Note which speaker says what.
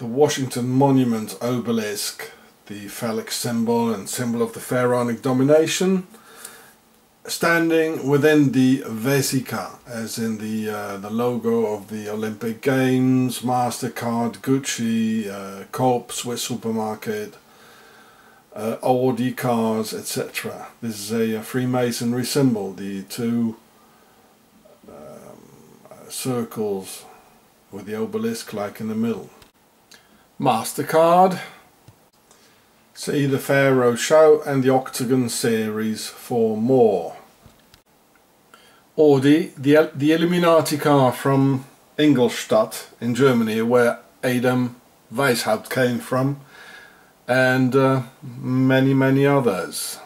Speaker 1: the Washington Monument Obelisk, the phallic symbol and symbol of the pharaonic domination, standing within the Vesica, as in the logo of the Olympic Games, MasterCard, Gucci, Coop, Swiss supermarket, Audi cars, etc. This is a Freemasonry symbol, the two circles with the obelisk like in the middle. MasterCard. See the Pharaoh show and the Octagon series for more. Audi, the Illuminati car from Ingolstadt in Germany, where Adam Weishaupt came from, and many others.